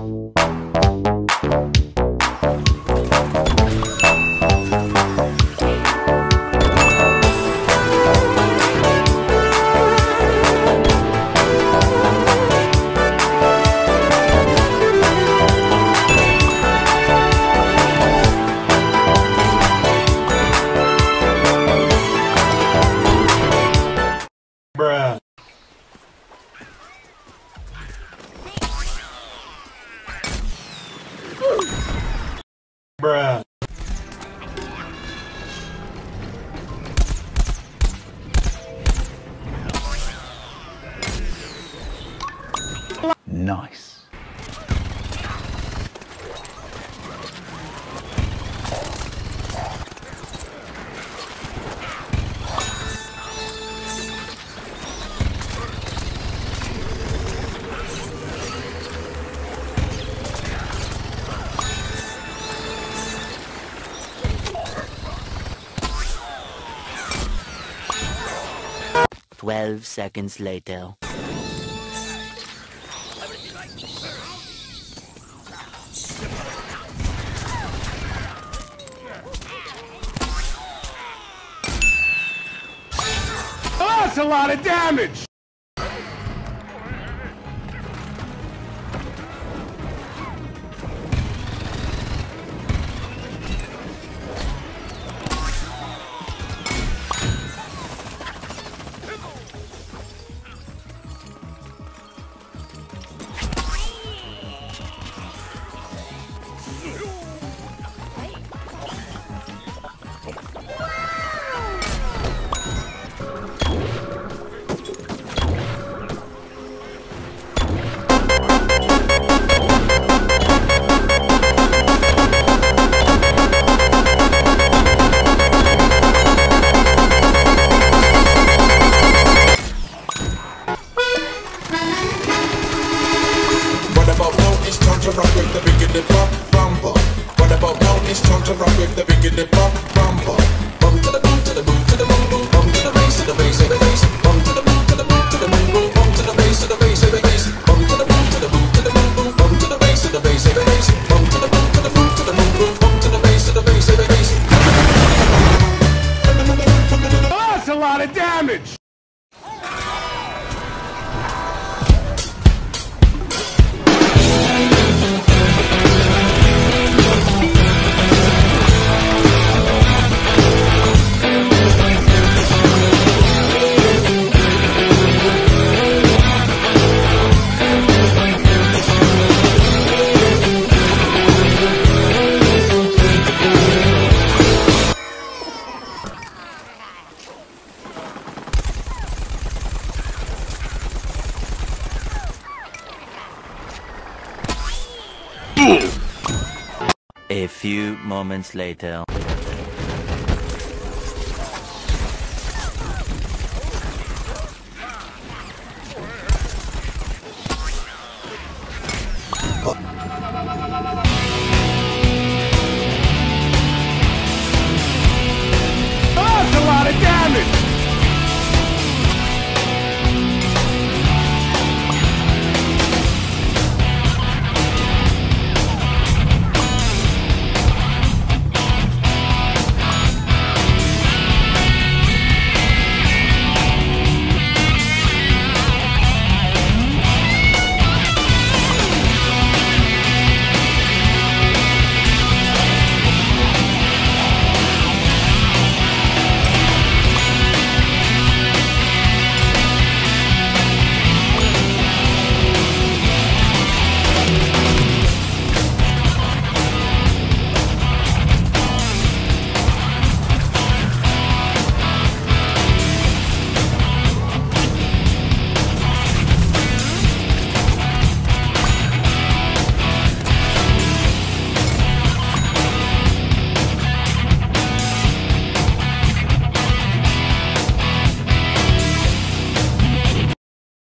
Bruh. Bruh. Nice. Twelve seconds later. Oh, that's a lot of damage! Rock with the biggity pop rumble. What about now? It's time to rock with the biggity pop rumble. Bum to the boom to the boom to the boom boom. Bum to the bass to the bass to the bass. Bum to the boom to the boom to the boom boom. Bum to the bass to the bass to the bass. Bum to the boom to the boom to the boom boom. Bum to the bass to the bass to the bass. Bum to the boom to the boom to the boom boom. Bum to the bass to the bass to the bass. Oh, that's a lot of damage! A few moments later.